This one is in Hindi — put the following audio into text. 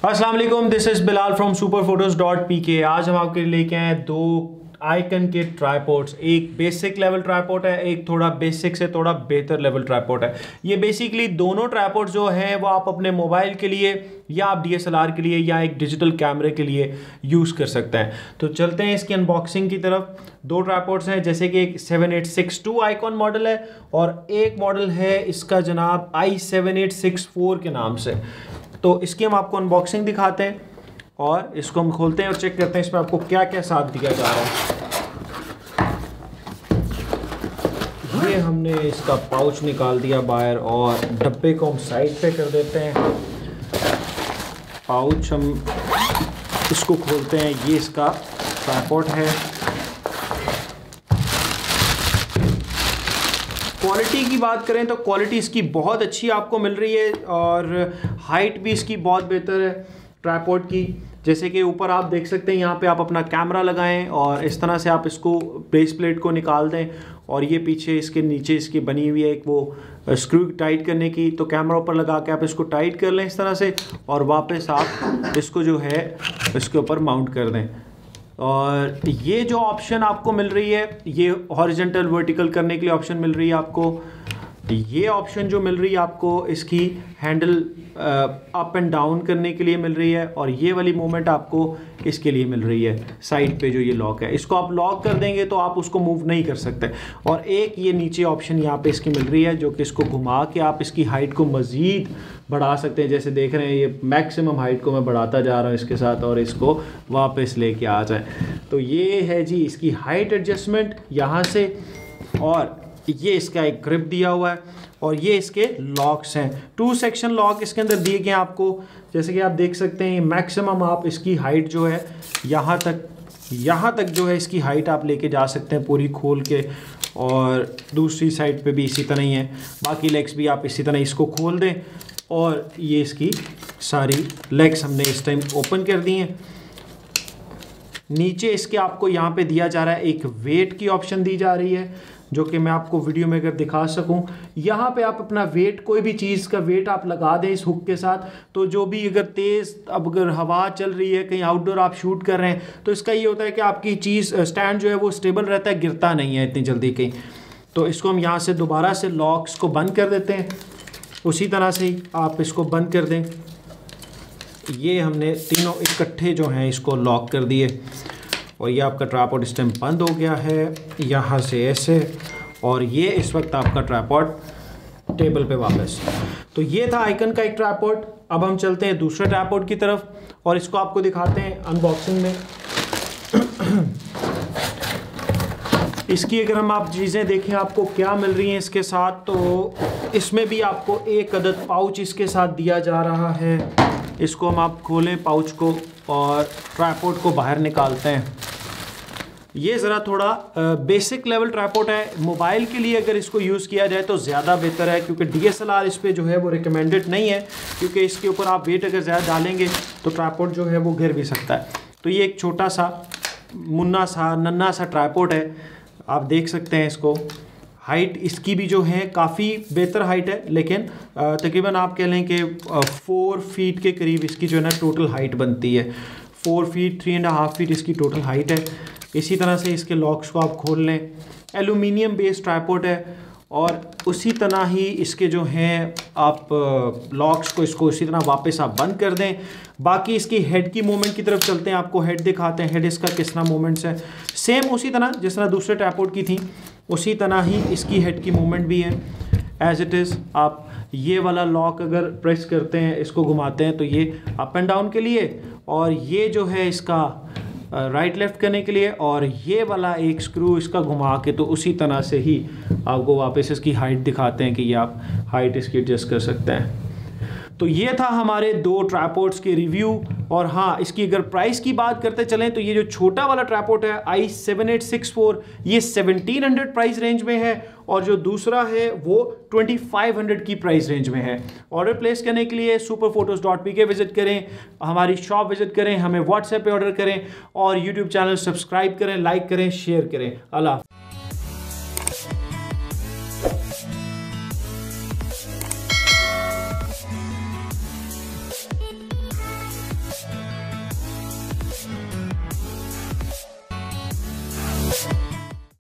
अस्सलाम वालेकुम, this is Bilal from superphotos.pk। आज हम आपके लिए लेके आए हैं दो आइकन के ट्राइपॉड्स। एक बेसिक लेवल ट्राइपॉड है, एक थोड़ा बेसिक से थोड़ा बेहतर लेवल ट्राइपॉड है। ये बेसिकली दोनों ट्राइपॉड जो हैं वो आप अपने मोबाइल के लिए या आप DSLR के लिए या एक डिजिटल कैमरे के लिए यूज़ कर सकते हैं। तो चलते हैं इसकी अनबॉक्सिंग की तरफ। दो ट्राइपॉड्स हैं, जैसे कि एक 7862 आइकॉन मॉडल है और एक मॉडल है इसका जनाब i7864 के नाम से। तो इसकी हम आपको अनबॉक्सिंग दिखाते हैं और इसको हम खोलते हैं और चेक करते हैं इसमें आपको क्या क्या साथ दिया जा रहा है। ये हमने इसका पाउच निकाल दिया बाहर और डब्बे को हम साइड पे कर देते हैं। पाउच हम इसको खोलते हैं, ये इसका ट्राइपॉड है। क्वालिटी की बात करें तो क्वालिटी इसकी बहुत अच्छी आपको मिल रही है और हाइट भी इसकी बहुत बेहतर है ट्राइपॉड की। जैसे कि ऊपर आप देख सकते हैं, यहाँ पे आप अपना कैमरा लगाएं और इस तरह से आप इसको बेस प्लेट को निकाल दें और ये पीछे इसके नीचे इसकी बनी हुई है एक वो स्क्रू टाइट करने की। तो कैमरा ऊपर लगा के आप इसको टाइट कर लें इस तरह से और वापस आप इसको जो है इसके ऊपर माउंट कर दें। और ये जो ऑप्शन आपको मिल रही है, ये हॉरिजॉन्टल वर्टिकल करने के लिए ऑप्शन मिल रही है आपको। ये ऑप्शन जो मिल रही है आपको इसकी हैंडल अप एंड डाउन करने के लिए मिल रही है और ये वाली मूवमेंट आपको इसके लिए मिल रही है। साइड पे जो ये लॉक है, इसको आप लॉक कर देंगे तो आप उसको मूव नहीं कर सकते। और एक ये नीचे ऑप्शन यहाँ पे इसकी मिल रही है जो कि इसको घुमा के आप इसकी हाइट को मज़ीद बढ़ा सकते हैं। जैसे देख रहे हैं ये मैक्सिमम हाइट को मैं बढ़ाता जा रहा हूँ इसके साथ और इसको वापस लेके आ जाए। तो ये है जी इसकी हाइट एडजस्टमेंट यहाँ से, और ये इसका एक ग्रिप दिया हुआ है और ये इसके लॉक्स हैं। 2 सेक्शन लॉक इसके अंदर दिए गए हैं आपको। जैसे कि आप देख सकते हैं मैक्सिमम आप इसकी हाइट जो है यहाँ तक जो है इसकी हाइट आप लेके जा सकते हैं पूरी खोल के। और दूसरी साइड पे भी इसी तरह ही है, बाकी लेग्स भी आप इसी तरह इसको खोल दें। और ये इसकी सारी लेग्स हमने इस टाइम ओपन कर दी हैं। नीचे इसके आपको यहाँ पे दिया जा रहा है एक वेट की ऑप्शन दी जा रही है जो कि मैं आपको वीडियो में अगर दिखा सकूं। यहाँ पे आप अपना वेट, कोई भी चीज़ का वेट आप लगा दें इस हुक के साथ, तो जो भी अगर तेज़ अब अगर हवा चल रही है, कहीं आउटडोर आप शूट कर रहे हैं, तो इसका ये होता है कि आपकी चीज़ स्टैंड जो है वो स्टेबल रहता है, गिरता नहीं है इतनी जल्दी कहीं। तो इसको हम यहाँ से दोबारा से लॉक्स को बंद कर देते हैं। उसी तरह से ही आप इसको बंद कर दें। ये हमने तीनों इकट्ठे जो हैं इसको लॉक कर दिए और ये आपका ट्राइपॉड इस टाइम बंद हो गया है यहाँ से ऐसे, और ये इस वक्त आपका ट्राइपॉड टेबल पे वापस। तो ये था आइकन का एक ट्राइपॉड। अब हम चलते हैं दूसरे ट्राइपॉड की तरफ और इसको आपको दिखाते हैं अनबॉक्सिंग में। इसकी अगर हम आप चीज़ें देखें आपको क्या मिल रही हैं इसके साथ, तो इसमें भी आपको एक अदद पाउच इसके साथ दिया जा रहा है। इसको हम आप खोलें पाउच को और ट्राइपॉड को बाहर निकालते हैं। ये ज़रा थोड़ा बेसिक लेवल ट्राइपॉड है। मोबाइल के लिए अगर इसको यूज़ किया जाए तो ज़्यादा बेहतर है, क्योंकि DSLR इस पे जो है वो रिकमेंडेड नहीं है, क्योंकि इसके ऊपर आप वेट अगर ज़्यादा डालेंगे तो ट्राइपॉड जो है वो गिर भी सकता है। तो ये एक छोटा सा नन्हा सा ट्राइपॉड है, आप देख सकते हैं इसको। हाइट इसकी भी जो है काफ़ी बेहतर हाइट है, लेकिन तकरीबन आप कह लें कि 4 फीट के करीब इसकी जो है ना टोटल हाइट बनती है। 4 फीट 3.5 फीट इसकी टोटल हाइट है। इसी तरह से इसके लॉक्स को आप खोल लें। एल्यूमिनियम बेस्ड ट्राइपॉड है और उसी तरह ही इसके जो हैं आप लॉक्स को इसको इसी तरह वापस आप बंद कर दें। बाकी इसकी हेड की मूवमेंट की तरफ चलते हैं, आपको हेड दिखाते हैं। हेड इसका किस तरह मूवमेंट्स है, सेम उसी तरह जिस तरह दूसरे ट्राइपॉड की थी उसी तरह ही इसकी हेड की मूवमेंट भी है एज इट इज़। आप ये वाला लॉक अगर प्रेस करते हैं, इसको घुमाते हैं, तो ये अप एंड डाउन के लिए, और ये जो है इसका राइट लेफ़्ट करने के लिए, और ये वाला एक स्क्रू इसका घुमा के तो उसी तरह से ही आपको वापस इसकी हाइट दिखाते हैं कि ये आप हाइट इसकी एडजस्ट कर सकते हैं। तो ये था हमारे दो ट्राइपॉड्स के रिव्यू। और हाँ, इसकी अगर प्राइस की बात करते चलें तो ये जो छोटा वाला ट्राइपॉड है i7864 ये 1700 प्राइस रेंज में है और जो दूसरा है वो 2500 की प्राइस रेंज में है। ऑर्डर प्लेस करने के लिए superphotos.pk विजिट करें, हमारी शॉप विजिट करें, हमें व्हाट्सएप पे ऑर्डर करें और यूट्यूब चैनल सब्सक्राइब करें, लाइक करें, शेयर करें। अल्लाह।